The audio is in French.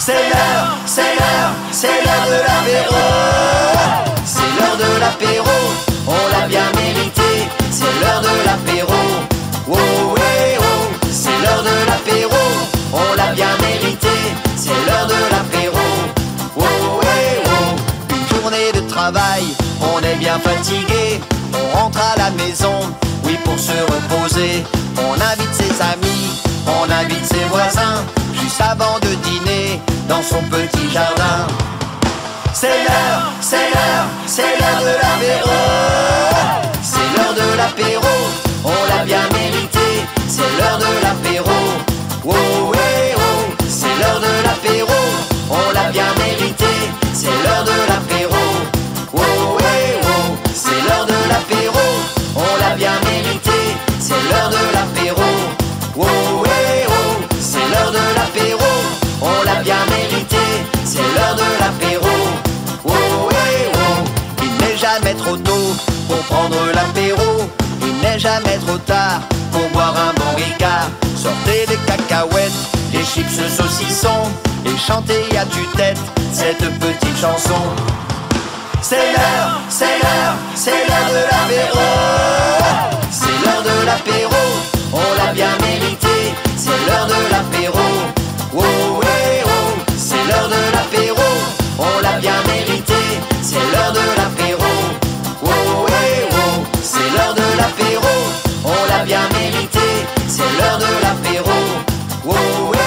c'est l'heure de l'apéro. C'est l'heure de l'apéro, on l'a bien mérité. C'est l'heure de l'apéro, oh ouais oh. C'est l'heure de l'apéro, on l'a bien mérité. C'est l'heure de l'apéro, oh ouais oh. Une journée de travail, on est bien fatigué. On rentre à la maison, oui pour se reposer. On invite ses amis, on invite ses voisins, juste avant de dîner dans son petit jardin. C'est l'heure de l'apéro. C'est l'heure de l'apéro, on l'a bien mérité. C'est l'heure de l'apéro, oh ouais oh. C'est l'heure de l'apéro, on l'a bien mérité. C'est l'heure de l'apéro, oh ouais oh. C'est l'heure de l'apéro, on l'a bien mérité. C'est l'heure de l'apéro, oh ouais oh. C'est l'heure de l'apéro, on l'a bien mérité. C'est l'heure de l'apéro, oh ouais oh. Il n'est jamais trop tôt pour prendre l'apéro. Il n'est jamais trop tard pour boire un bon ricard. Sortez les cacahuètes, les chips saucissons et chantez à tue-tête cette petite chanson. C'est l'heure de l'apéro. C'est l'heure de l'apéro, on l'a bien mérité. C'est l'heure de l'apéro, oh ouais oh. C'est l'heure de l'apéro, on l'a bien mérité. C'est l'heure de l'apéro, oh ouais oh. C'est l'heure de l'apéro, on l'a bien mérité. C'est l'heure de l'apéro, oh ouais.